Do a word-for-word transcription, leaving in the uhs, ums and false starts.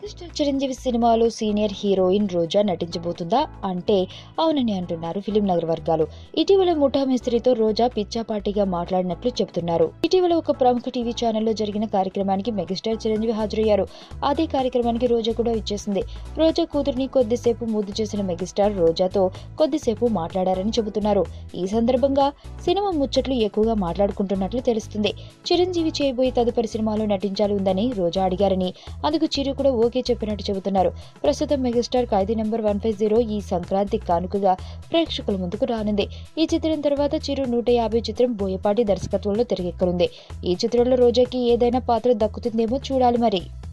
Megastar Chiranjeevi సినిమాలో senior heroine రోజా నటించబోతుందా అంటే అవునని అంటున్నారు ఫిలిం నగర్ వర్గాలు. ఇటీవల ముఠా మిస్త్రీతో రోజా పిచ్చాపాటిగా మాట్లాడినట్లు చెబుతున్నారు. ఇటీవల ఒక ప్రముఖ టీవీ ఛానల్లో జరిగిన కార్యక్రమానికి మెగాస్టార్ చిరంజీవి హాజరయ్యారు. అదే కార్యక్రమానికి రోజా కూడా ఇచ్చేసింది. రోజా కూతురిని కొద్దిసేపు ముద్దు చేసిన మెగాస్టార్ రోజాతో కొద్దిసేపు మాట్లాడారని చెబుతున్నారు. ఈ సందర్భంగా సినిమా ముచ్చట్లు ఎక్కువగా మాట్లాడుకుంటున్నట్లు తెలుస్తుంది. చిరంజీవి చేయబోయే తదుపరి సినిమాలో నటించాలి ఉందని రోజా అడిగారని, అందుకు చిరు కూడా ఓకే చెప్పినట్టు చెబుతున్నారు. ప్రస్తుతం megastar Khaidi number one five zero ఈ సంక్రాంతి కానుకగా ప్రేక్షకుల ముందుకు రానుంది. ఈ చిత్రం తర్వాత చిరు నూట యాభై చిత్రం బోయపాటి దర్శకత్వంలో తెరకెక్కనుంది. ఈ చిత్రంలో రోజాకి ఏదైనా పాత్ర దక్కుతుందేమో చూడాలి మరి.